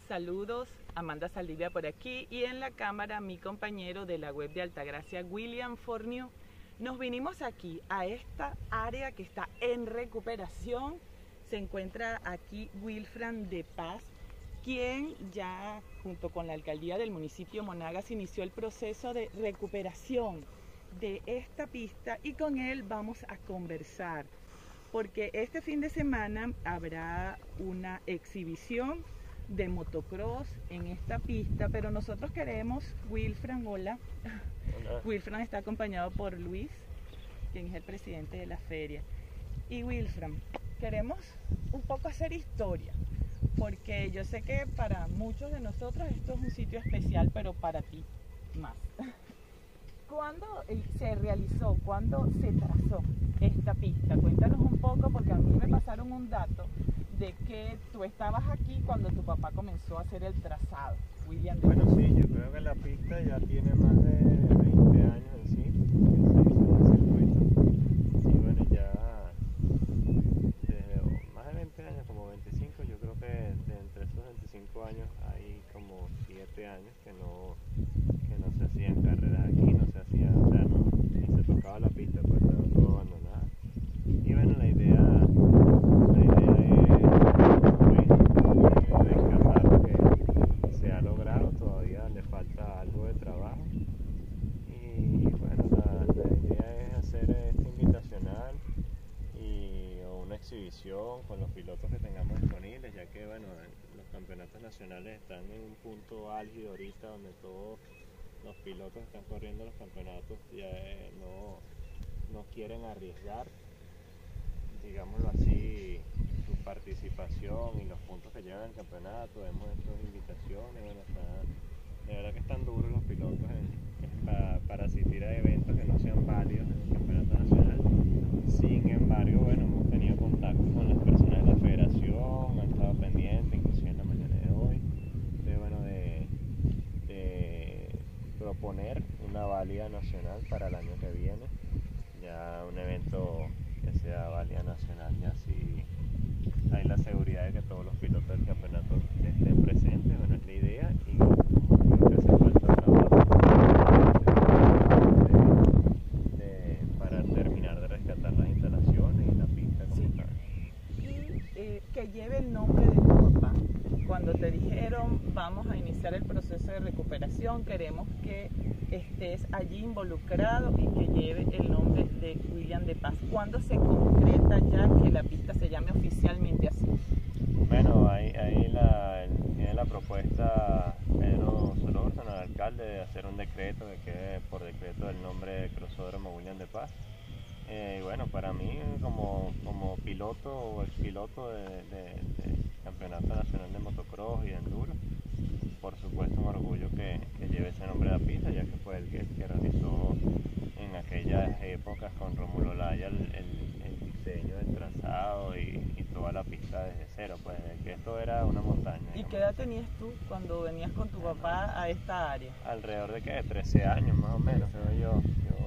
Saludos, Amanda Saldivia por aquí y en la cámara mi compañero de la web de Altagracia, William Forniu. Nos vinimos aquí a esta área que está en recuperación. Se encuentra aquí Wilfran de Paz, quien ya junto con la alcaldía del municipio Monagas inició el proceso de recuperación de esta pista y con él vamos a conversar porque este fin de semana habrá una exhibición de motocross en esta pista, pero nosotros queremos, Wilfran, hola. Wilfran está acompañado por Luis, quien es el presidente de la feria. Y Wilfran, queremos un poco hacer historia, porque yo sé que para muchos de nosotros esto es un sitio especial, pero para ti más. ¿Cuándo se realizó, cuándo se trazó esta pista? Cuéntanos un poco, porque a mí me pasaron un dato de que tú estabas aquí cuando tu papá comenzó a hacer el trazado, William. Bueno, sí, yo creo que la pista ya tiene más de 20 años en sí, que se hizo en el circuito. Y bueno, ya desde más de 20 años, como 25, yo creo que entre esos 25 años hay como 7 años que no se hacían carreras aquí, no se hacía, o sea, no, ni se tocaba la pista, pues estaba todo abandonado. Y bueno, la idea es rescatar lo que se ha logrado, todavía le falta algo de trabajo. Y bueno, la idea es hacer este invitacional o una exhibición con los pilotos que tengamos disponibles, ya que bueno, los campeonatos nacionales están en un punto álgido ahorita donde todos los pilotos que están corriendo los campeonatos ya no quieren arriesgar, digámoslo así, su participación y los puntos que llevan al campeonato. Vemos estas invitaciones, bueno, de verdad que están duros los pilotos para asistir a eventos que no sean válidos en el campeonato nacional. Sin embargo, bueno, hemos tenido contacto con las personas de la federación, han estado pendientes, inclusive en la mañana de hoy, de proponer una válida nacional para el año que viene, ya un evento que sea válida nacional, y así hay la seguridad de que todos los pilotos del campeonato estén presentes. Bueno, es la idea, y creo que hace falta trabajo para terminar de rescatar las instalaciones y la pista como tal. Y que lleve el nombre de tu papá. Cuando te dijeron vamos a iniciar el proceso de recuperación, queremos que estés allí involucrado y que lleve el nombre de William de Paz. ¿Cuándo se concreta ya que la pista se llame oficialmente así? Bueno, ahí tiene la propuesta Pedro Solórzano, el alcalde, de hacer un decreto que quede por decreto el nombre de Crosódromo William de Paz. Y bueno, para mí como piloto o expiloto de Campeonato Nacional de Motocross y de Enduro, por supuesto un orgullo que lleve ese nombre de la pista, ya que fue el que realizó en aquellas épocas con Rómulo Laya el diseño del trazado y toda la pista desde cero, pues que esto era una montaña. ¿Y qué edad tenías tú cuando venías con tu papá a esta área? Alrededor de 13 años más o menos, yo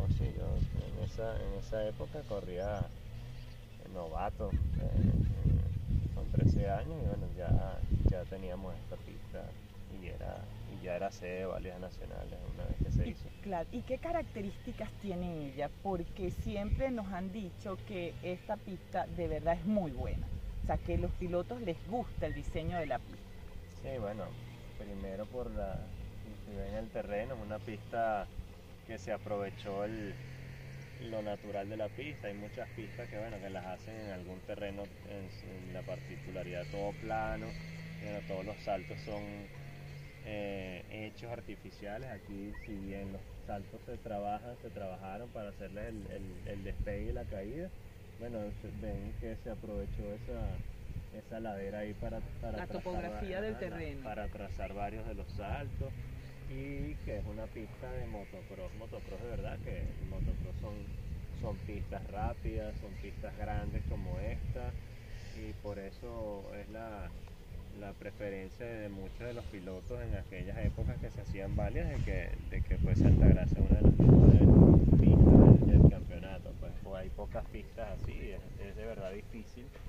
en esa época corría novato, con 13 años, y bueno, ya teníamos esta pista y ya era sede de válidas nacionales una vez que se hizo. Claro, ¿y qué características tiene ella? Porque siempre nos han dicho que esta pista de verdad es muy buena, o sea, que a los pilotos les gusta el diseño de la pista. Sí, bueno, primero si ven el terreno, es una pista que se aprovechó lo natural de la pista. Hay muchas pistas que las hacen en algún terreno en la particularidad todo plano, todos los saltos son hechos artificiales. Aquí, si bien los saltos se trabajaron para hacerles el despegue y la caída, bueno, ven que se aprovechó esa ladera ahí para la topografía del terreno, para trazar varios de los saltos, y que es una pista de motocross de verdad, que motocross son pistas rápidas, son pistas grandes como esta, y por eso es la preferencia de muchos de los pilotos en aquellas épocas que se hacían válidas de que fuese Altagracia una de las mejores pistas del campeonato. Pues hay pocas pistas así, es de verdad difícil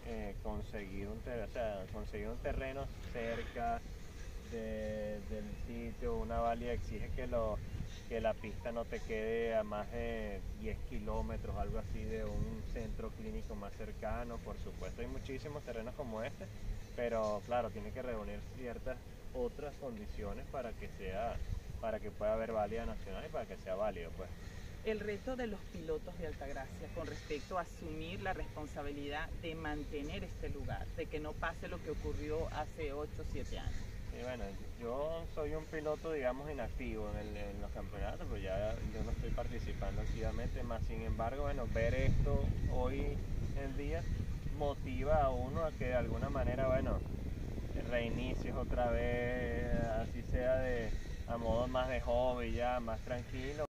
conseguir conseguir un terreno cerca del sitio. Una valía exige que la pista no te quede a más de 10 kilómetros, algo así, de un centro clínico más cercano. Por supuesto hay muchísimos terrenos como este, pero claro, tiene que reunir ciertas otras condiciones para que pueda haber válida nacional y para que sea válido, pues. El reto de los pilotos de Altagracia con respecto a asumir la responsabilidad de mantener este lugar, de que no pase lo que ocurrió hace 8 o 7 años. Y bueno, yo soy un piloto, digamos, inactivo en los campeonatos, pero ya yo no estoy participando activamente, más sin embargo, bueno, ver esto hoy en día motiva a uno a que de alguna manera, bueno, reinicies otra vez, así sea a modo más de hobby, ya más tranquilo.